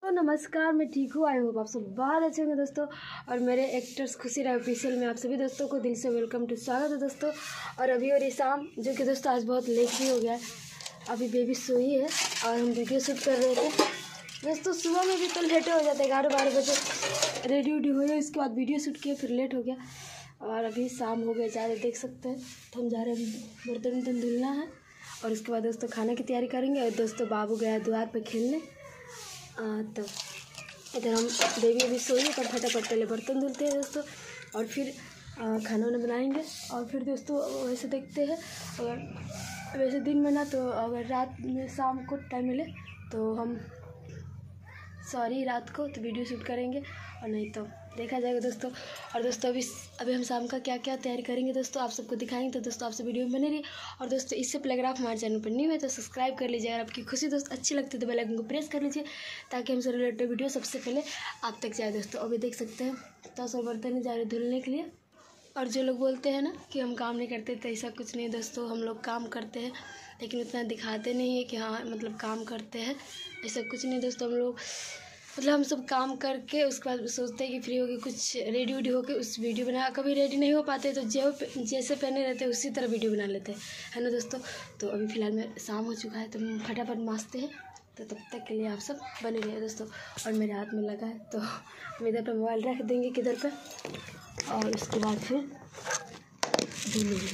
तो नमस्कार, मैं ठीक हूँ। आई होप आप सब बहुत अच्छे होंगे दोस्तों। और मेरे एक्टर्स खुशी राय ऑफिशियल में आप सभी दोस्तों को दिल से वेलकम टू स्वागत है दोस्तों। और अभी और ये शाम जो कि दोस्तों आज बहुत लेट भी हो गया है। अभी बेबी सोई है और हम वीडियो शूट कर रहे थे दोस्तों। सुबह में भी तो लेट हो जाता है, 11-12 बजे रेडी वेडी हो गया, इसके बाद वीडियो शूट किए, फिर लेट हो गया। और अभी शाम हो गया ज़्यादा, देख सकते हैं। तो हम जा रहे हैं, बर्तन वर्तन धुलना है और उसके बाद दोस्तों खाने की तैयारी करेंगे। और दोस्तों बाबू गया है द्वार पर खेलने। तो इधर हम बेबी अभी सोई है, तब फटाफट पहले बर्तन धुलते हैं दोस्तों और फिर खाना वाना बनाएंगे। और फिर दोस्तों वैसे देखते हैं, अगर वैसे दिन में ना तो अगर रात में शाम को टाइम मिले तो हम रात को तो वीडियो शूट करेंगे, और नहीं तो देखा जाएगा दोस्तों। और दोस्तों अभी हम शाम का क्या क्या तैयारी करेंगे दोस्तों आप सबको दिखाएंगे। तो दोस्तों आपसे वीडियो में बने रहिए। और दोस्तों इससे पहले अगर आप हमारे चैनल पर न्यू है तो सब्सक्राइब कर लीजिए। अगर आपकी खुशी दोस्त अच्छी लगती है तो बेल आइकन को प्रेस कर लीजिए, ताकि हमसे रिलेटेड वीडियो सबसे पहले आप तक जाए दोस्तों। अभी देख सकते हैं तो सब बर्तन जा रहे धुलने के लिए। और जो लोग बोलते हैं ना कि हम काम नहीं करते, तो ऐसा कुछ नहीं दोस्तों। हम लोग काम करते हैं, लेकिन उतना दिखाते नहीं है कि हाँ मतलब काम करते हैं, ऐसा कुछ नहीं दोस्तों। हम लोग मतलब हम सब काम करके उसके बाद सोचते हैं कि फ्री होके कुछ रेडी वेडी होके उस वीडियो बना। कभी रेडी नहीं हो पाते तो जैसे पहने रहते हैं उसी तरह वीडियो बना लेते हैं, है ना दोस्तों। तो अभी फ़िलहाल में शाम हो चुका है, तो हम फटाफट माँजते हैं। तो तब तक के लिए आप सब बने रहिए दोस्तों। और मेरे हाथ में लगा है तो हम इधर पर मोबाइल रख देंगे किधर पर, और उसके बाद फिर धुलेंगे।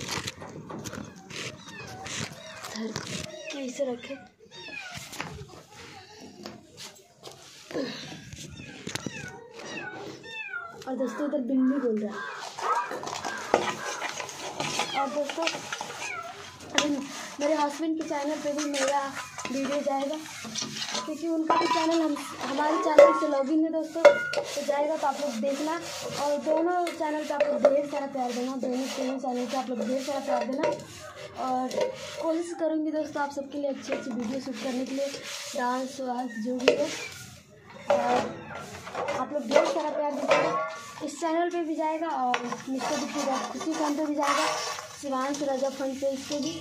कैसे रखें और दोस्तों इधर बिल्ली बोल रहा है। और दोस्तों अभी मेरे हस्बैंड के चैनल पे भी मेरा वीडियो जाएगा, क्योंकि उनका भी चैनल हमारे चैनल से लॉगिन है दोस्तों, तो जाएगा तो आप लोग देखना। और दोनों चैनल पे आप लोग ढेर सारा प्यार देना, दोनों चैनल पे आप लोग ढेर सारा प्यार देना। और कोशिश करूँगी दोस्तों आप सबके लिए अच्छी अच्छी वीडियो शूट करने के लिए, डांस वांस जो भी है। और आप लोग ढेर सारा प्यार दीजिएगा। इस चैनल पे भी जाएगा और मिस्टर बिट्टू खुशी फन पे भी जाएगा, शिवांश राजा फन पे, इस पर भी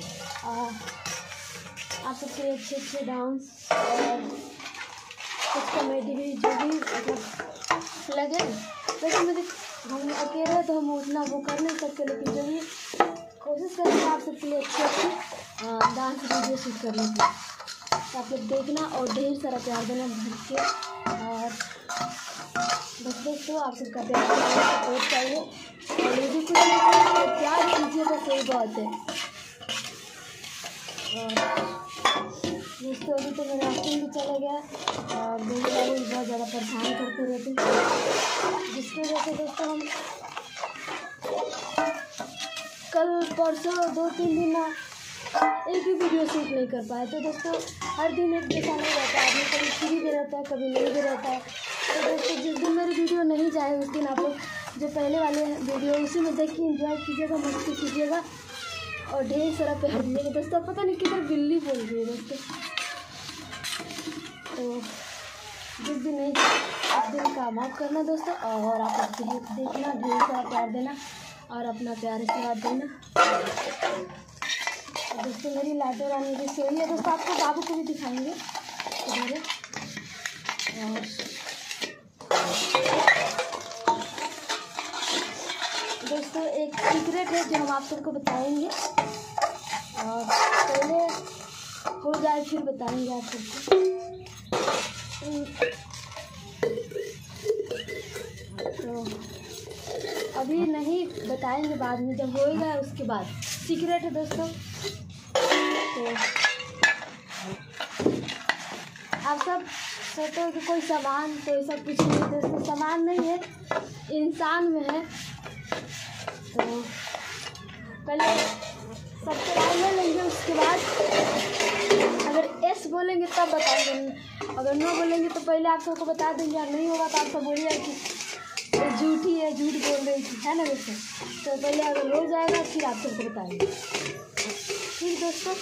आप सबके लिए अच्छे अच्छे डांस और कुछ कॉमेडी भी जो भी मतलब लगे। वैसे मुझे हम अकेले तो हम उतना वो कर नहीं सकते, लेकिन जो भी कोशिश करेंगे आप सबके लिए अच्छी अच्छी डांस वीडियो शूट करने की। तो आप लोग देखना और ढेर सारा प्यार देना भर के। और बस दोस्तों आप सबका प्यार सपोर्ट चाहिए, और ये भी कुछ नहीं प्यार कीजिएगा, सही बात है। और दोस्तों अभी तो मेरा हस्बैंड भी चला गया और मेरे वाले बहुत ज़्यादा परेशान करते रहते हैं, जिसकी वजह से दोस्तों हम कल परसों 2-3 दिन ना एक भी वीडियो शूट नहीं कर पाए। तो दोस्तों हर दिन एक जैसा नहीं रहता है, आदमी कभी फ्री भी रहता है, कभी नहीं भी रहता है। तो दोस्तों जिस दिन मेरी वीडियो नहीं जाए उस दिन आप लोग जो पहले वाले वीडियो उसी में देख के एंजॉय कीजिएगा, मस्ती कीजिएगा और ढेर सारा प्यार दीजिएगा दोस्तों। पता नहीं किधर बिल्ली बोल रही है दोस्तों। तो जिस दिन नहीं उस दिन का माफ़ करना दोस्तों। और आप देखना, ढेर सारा प्यार देना और अपना प्यार आशीर्वाद देना। दोस्तों मेरी लाडो रानी भी सोई है दोस्तों, आपको बाबू को भी दिखाएंगे इधर। और दोस्तों एक सीक्रेट है जो हम आप सबको बताएंगे, और पहले हो जाए फिर बताएंगे आप सबको। तो अभी नहीं बताएंगे, बाद में जब होएगा उसके बाद। सीक्रेट है दोस्तों। तो आप सब सोचते हो कि कोई सामान, तो ऐसा कुछ नहीं दोस्तों, सामान नहीं है, इंसान में है। तो पहले सब्सक्राइब ले लेंगे, उसके बाद अगर एस बोलेंगे तब बताएंगे, अगर नो बोलेंगे तो पहले आप सबको बता देंगे। और नहीं होगा तो आप सब बोलिए कि झूठी है, झूठ बोल रही थी, है ना दोस्तों। तो पहले अगर हो जाएगा फिर आप सबको बताएंगे, ठीक दोस्तों।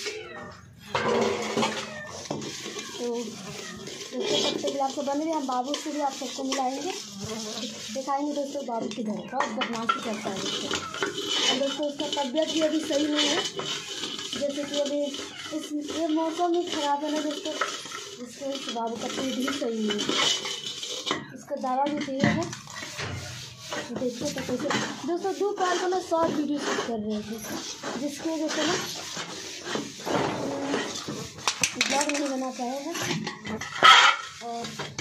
तो दोस्तों तब तक आप सब बने रहिए। हम बाबू से भी आप सबको मिलाएंगे, दिखाएंगे दोस्तों बाबू किधर है, बहुत बदमाशी करता है दोस्तों। और दोस्तों उसका तबीयत भी अभी सही नहीं है, जैसे कि अभी ये मौसम ही ख़राब है ना दोस्तों, जिसकी वजह से बाबू का पेट ही सही नहीं है। इसका दवा भी चाहिए है, देखते तो कैसे दोस्तों। दोपहर को ना शॉर्ट वीडियो शूट कर रहे थे, जिसकी वजह से ना ब्लॉग नहीं बना पाए हैं। और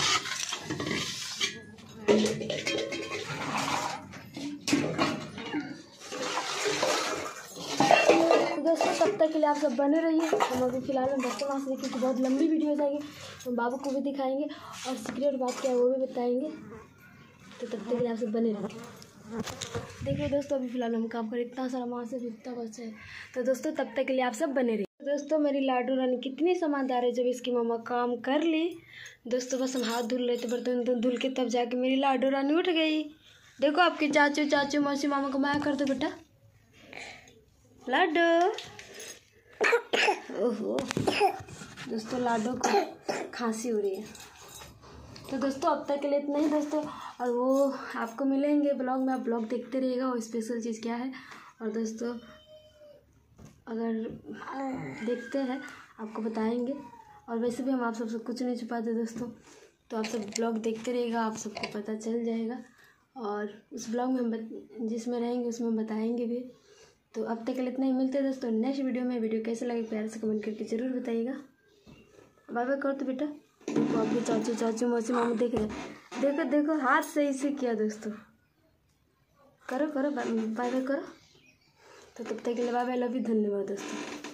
दोस्तों तब तक के लिए आप सब बने रहिए। हम अभी फिलहाल में बच्चों वहाँ से क्योंकि बहुत लंबी वीडियो हो जाएगी, हम बाबू को भी दिखाएंगे और सीक्रेट बात क्या है वो भी बताएंगे। तो तब तक के लिए आप सब बने रहिए। देखिए दोस्तों अभी फिलहाल हम काम कर इतना सारा वहाँ से भी इतना बचा है, तो दोस्तों तब तक के लिए आप सब बने रहिए। दोस्तों मेरी लाडू रानी कितनी समझदार है, जब इसकी मामा काम कर ली दोस्तों, बस हम हाथ धुल रहे थे, बर्तन धुल के तब जाके मेरी लाडू रानी उठ गई। देखो आपकी चाचू मौसी मामा को माया कर दो बेटा। लाडो ओहो दोस्तों लाडो को खांसी हो रही है। तो दोस्तों अब तक के लिए इतना ही दोस्तों, और वो आपको मिलेंगे ब्लॉग में, आप ब्लॉग देखते रहिएगा वो स्पेशल चीज़ क्या है। और दोस्तों अगर देखते हैं आपको बताएंगे, और वैसे भी हम आप सबसे कुछ नहीं छुपाते दोस्तों, तो आप सब ब्लॉग देखते रहिएगा, आप सबको पता चल जाएगा। और उस ब्लॉग में हम जिसमें रहेंगे उसमें बताएंगे भी। तो अब तक के लिए इतना ही, मिलते हैं दोस्तों नेक्स्ट वीडियो में। वीडियो कैसे लगे प्यार से कमेंट करके ज़रूर बताइएगा। बाय बाय करो तो बेटा। देखो आपके चाचू मौसी मामू देख रहे, देखो हाथ से इसे किया दोस्तों। करो बाय बाय करो। तो तब तक के लिए बाय बाय, लव यू, धन्यवाद दोस्तों।